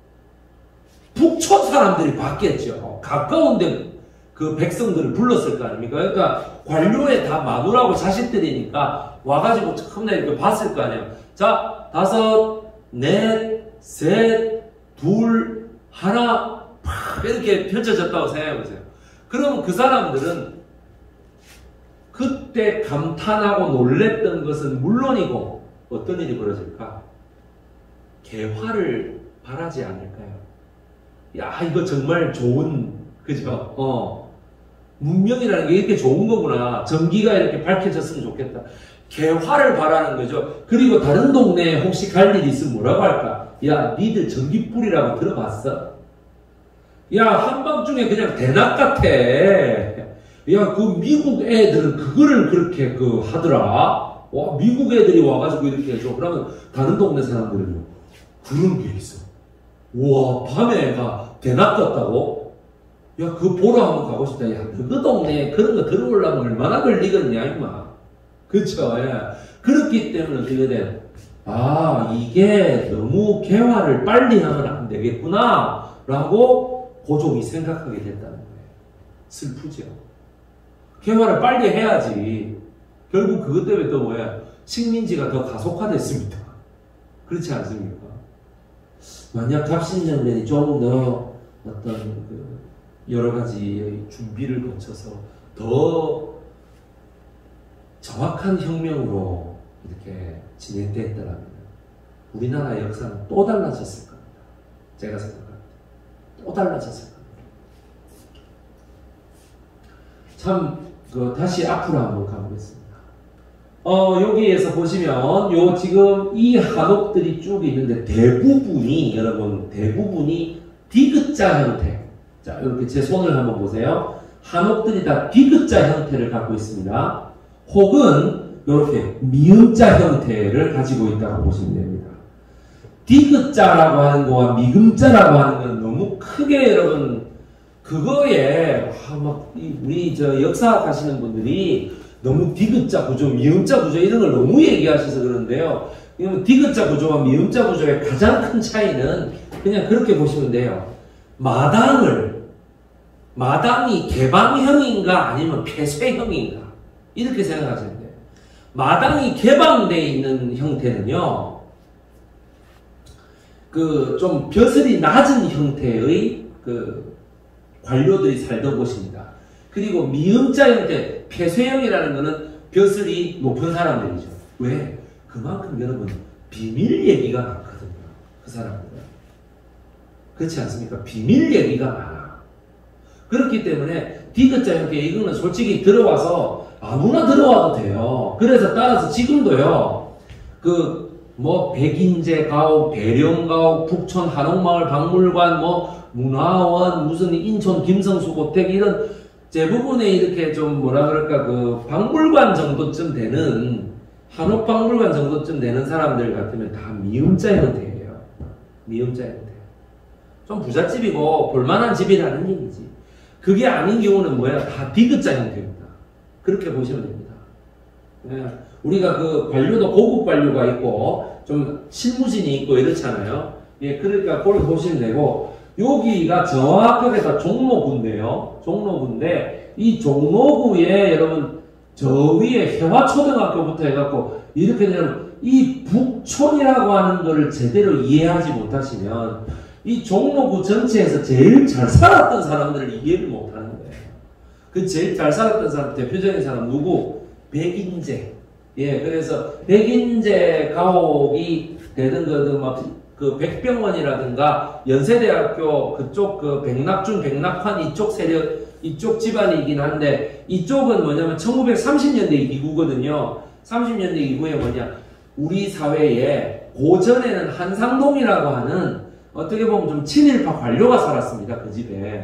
북촌 사람들이 봤겠죠. 가까운데 그 백성들을 불렀을 거 아닙니까? 그러니까 관료에 다 마누라고 자식들이니까 와가지고 처음에 이렇게 봤을 거 아니에요. 자, 다섯, 넷, 셋, 둘, 하나, 팍 이렇게 펼쳐졌다고 생각해보세요. 그러면 그 사람들은 그때 감탄하고 놀랬던 것은 물론이고 어떤 일이 벌어질까? 개화를 바라지 않을까요? 야, 이거 정말 좋은, 그죠? 어. 문명이라는 게 이렇게 좋은 거구나. 전기가 이렇게 밝혀졌으면 좋겠다. 개화를 바라는 거죠. 그리고 다른 동네에 혹시 갈 일이 있으면 뭐라고 할까? 야, 니들 전기불이라고 들어봤어? 야, 한밤중에 그냥 대낮 같아. 야, 그 미국 애들은 그거를 그렇게 그 하더라. 와, 미국 애들이 와가지고 이렇게 해줘. 그러면 다른 동네 사람들은요, 그런 게 있어. 우와, 밤에 가 대낮 같다고? 야, 그거 보러 한번 가고 싶다. 야, 그 동네에 그런 거 들어오려면 얼마나 걸리겠냐, 임마. 그쵸? 예. 그렇기 때문에 어떻게 돼? 아, 이게 너무 개화를 빨리 하면 안 되겠구나. 라고 고종이 생각하게 됐다는 거예요. 슬프죠. 개화를 빨리 해야지. 결국 그것 때문에 또 뭐야? 식민지가 더 가속화됐습니다. 그렇지 않습니까? 만약 갑신정변이 좀 더 어떤 그 여러 가지의 준비를 거쳐서 더 정확한 혁명으로 이렇게 진행됐더라면 우리나라 역사는 또 달라졌을 겁니다. 제가 생각합니다. 또 달라졌을 겁니다. 참, 그 다시 앞으로 한번 가보겠습니다. 어, 여기에서 보시면 요 지금 이 한옥들이 쭉 있는데 대부분이 여러분 대부분이 디귿자 형태. 자, 이렇게 제 손을 한번 보세요. 한옥들이 다 디귿자 형태를 갖고 있습니다. 혹은 이렇게 미음자 형태를 가지고 있다고 보시면 됩니다. 디귿자라고 하는 거와 미금자라고 하는 건 너무 크게 여러분 그거에 아, 막 우리 저 역사학 하시는 분들이 너무 디귿자 구조, 미음자 구조 이런 걸 너무 얘기하셔서 그러는데요. 디귿자 구조와 미음자 구조의 가장 큰 차이는 그냥 그렇게 보시면 돼요. 마당을 마당이 개방형인가 아니면 폐쇄형인가 이렇게 생각하시면 돼요. 마당이 개방되어 있는 형태는요, 그 좀 벼슬이 낮은 형태의 그 관료들이 살던 곳입니다. 그리고 미음자 형태, 폐쇄형이라는 것은 벼슬이 높은 사람들이죠. 왜? 그만큼 여러분 비밀 얘기가 많거든요. 그 사람들은. 그렇지 않습니까? 비밀 얘기가 많아. 그렇기 때문에 디귿자 형태 이거는 솔직히 들어와서 아무나 들어와도 돼요. 그래서 따라서 지금도요. 그 뭐 백인제 가옥, 대령가옥, 북촌 한옥마을 박물관, 뭐 문화원, 무슨 인천 김성수 고택 이런 대부분의 이렇게 좀 뭐라 그럴까 그 박물관 정도쯤 되는 한옥 박물관 정도쯤 되는 사람들 같으면 다 미음자 형태예요. 미음자 형태. 좀 부잣집이고 볼만한 집이라는 얘기지. 그게 아닌 경우는 뭐야? 다 디귿자 형태입니다. 그렇게 보시면 됩니다. 네. 우리가 그 관료도 고급 관료가 있고 좀 실무진이 있고 이렇잖아요. 예, 그러니까 그걸 보시면 되고 여기가 정확하게 다 종로구인데요. 종로구인데 이 종로구에 여러분 저 위에 해화초등학교부터 해갖고 이렇게 되면 이 북촌이라고 하는 거를 제대로 이해하지 못하시면 이 종로구 전체에서 제일 잘 살았던 사람들을 이해를 못하는 거예요. 그 제일 잘 살았던 사람 대표적인 사람 누구? 백인제. 예, 그래서 백인제 가옥이 되는 거는 막 그 백병원이라든가 연세대학교 그쪽 그 백낙준, 백낙환 이쪽 세력 이쪽 집안이긴 한데 이쪽은 뭐냐면 천구백삼십 년대 이후거든요. 삼십 년대 이후에 뭐냐 우리 사회에 고전에는 한상동이라고 하는 어떻게 보면 좀 친일파 관료가 살았습니다. 그 집에.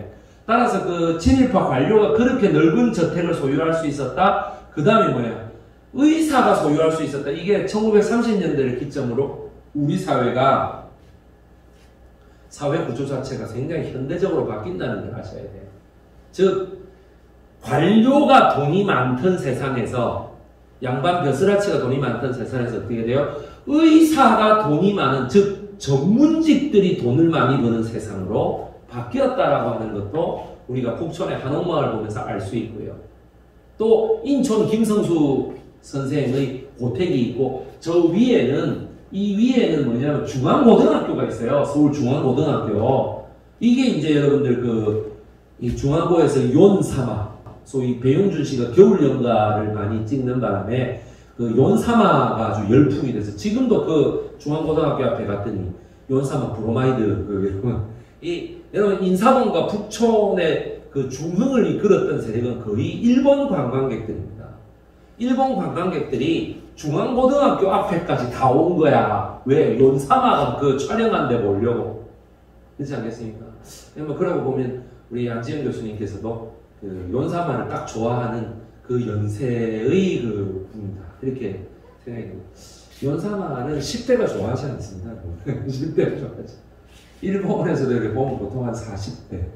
따라서 그 친일파 관료가 그렇게 넓은 저택을 소유할 수 있었다. 그 다음에 뭐야? 의사가 소유할 수 있었다. 이게 천구백삼십 년대를 기점으로 우리 사회가 사회 구조 자체가 굉장히 현대적으로 바뀐다는 걸 아셔야 돼요. 즉 관료가 돈이 많던 세상에서 양반 벼슬아치가 돈이 많던 세상에서 어떻게 돼요? 의사가 돈이 많은 즉 전문직들이 돈을 많이 버는 세상으로 바뀌었다라고 하는 것도 우리가 북촌의 한옥마을 보면서 알 수 있고요. 또 인천 김성수 선생의 고택이 있고 저 위에는 이 위에는 뭐냐면 중앙고등학교가 있어요. 서울중앙고등학교. 이게 이제 여러분들 그 이 중앙고에서 연사마 소위 배용준 씨가 겨울연가를 많이 찍는 바람에 그 연사마가 아주 열풍이 돼서 지금도 그 중앙고등학교 앞에 갔더니 연사마 브로마이드 그 여러분 이 여러분 인사동과 북촌의 그 중흥을 이끌었던 세력은 거의 일본 관광객들입니다. 일본 관광객들이 중앙고등학교 앞에까지 다 온 거야. 왜? 연사마가 그 촬영한 데 보려고. 그렇지 않겠습니까? 뭐 그러고 보면 우리 양지영 교수님께서도 그 연사마를 딱 좋아하는 그 연세의 그 분이다. 이렇게 생각이 듭니다. 연사마는 십 대가 좋아하지 않습니다. 십 대가 좋아하지. 일본에서도 이렇게 보면 보통 한 사십 대,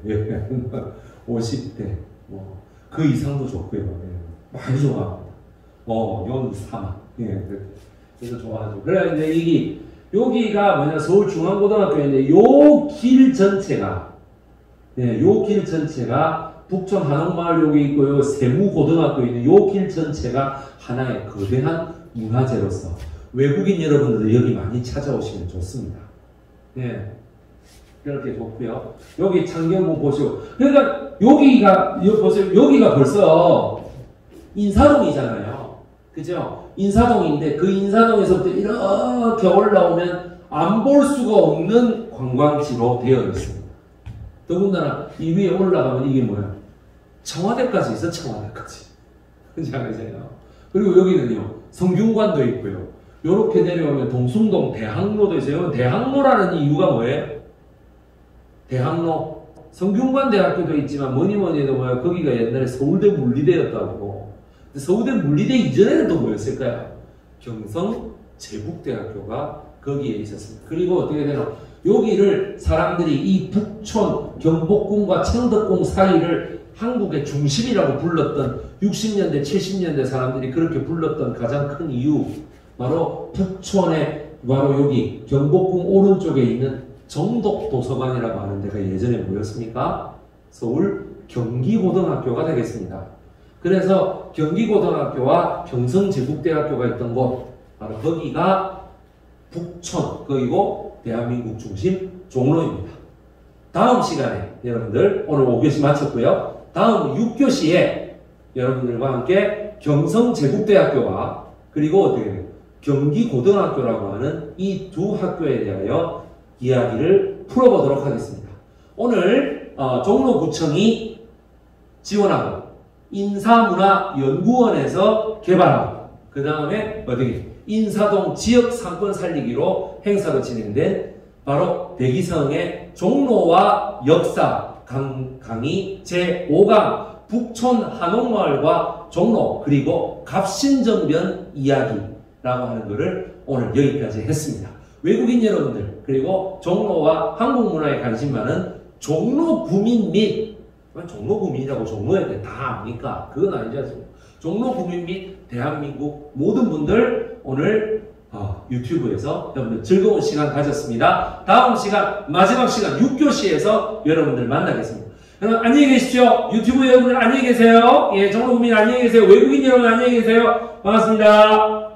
오십 대, 뭐, 그 이상도 좋고요. 많이 좋아합니다. 어, 연사마. 예, 그래서 좋아하죠. 그래, 이제 이게, 여기가 뭐냐, 서울중앙고등학교인데, 요 길 전체가, 예, 요 길 전체가 북촌 한옥마을 여기 있고요, 세무고등학교 있는 요 길 전체가 하나의 거대한 문화재로서 외국인 여러분들 여기 많이 찾아오시면 좋습니다. 예. 이렇게 좋고요. 여기 창경문 보시고. 그러니까 여기가, 여기 보세요. 여기가 벌써 인사동이잖아요. 그죠? 인사동인데 그 인사동에서부터 이렇게 올라오면 안 볼 수가 없는 관광지로 되어 있습니다. 더군다나 이 위에 올라가면 이게 뭐야? 청와대까지 있어, 청와대까지. 그지 않으세요? 그리고 여기는요, 성균관도 있고요. 요렇게 내려오면 동숭동 대학로도 있어요. 대학로라는 이유가 뭐예요? 대학로. 성균관 대학교도 있지만 뭐니 뭐니 해도 뭐야, 거기가 옛날에 서울대 물리대였다고. 서울대 물리대 이전에는 또 뭐였을까요? 경성 제국대학교가 거기에 있었습니다. 그리고 어떻게 되나? 여기를 사람들이 이 북촌, 경복궁과 창덕궁 사이를 한국의 중심이라고 불렀던 육십 년대, 칠십 년대 사람들이 그렇게 불렀던 가장 큰 이유, 바로 북촌에, 바로 여기 경복궁 오른쪽에 있는 정독도서관이라고 하는 데가 예전에 뭐였습니까? 서울 경기고등학교가 되겠습니다. 그래서 경기고등학교와 경성제국대학교가 있던 곳, 바로 거기가 북촌, 거기고 대한민국 중심 종로입니다. 다음 시간에 여러분들 오늘 오 교시 마쳤고요. 다음 육 교시에 여러분들과 함께 경성제국대학교와 그리고 어떻게 돼요? 경기고등학교라고 하는 이 두 학교에 대하여 이야기를 풀어보도록 하겠습니다. 오늘 어, 종로구청이 지원하고 인사문화연구원에서 개발하고 그 다음에 어떻게 인사동 지역 상권 살리기로 행사로 진행된 바로 백이성의 종로와 역사 강, 강의 제오 강 북촌 한옥마을과 종로 그리고 갑신정변 이야기라고 하는 것을 오늘 여기까지 했습니다. 외국인 여러분들 그리고 종로와 한국 문화에 관심 많은 종로 구민 및 종로 구민이라고 종로에 다 압니까? 그건 아니지 않습니까? 종로 구민 및 대한민국 모든 분들 오늘 어, 유튜브에서 여러분들 즐거운 시간 가졌습니다. 다음 시간 마지막 시간 육 교시에서 여러분들 만나겠습니다. 여러분 안녕히 계십시오. 유튜브 여러분들 안녕히 계세요. 예, 종로 구민 안녕히 계세요. 외국인 여러분 안녕히 계세요. 반갑습니다.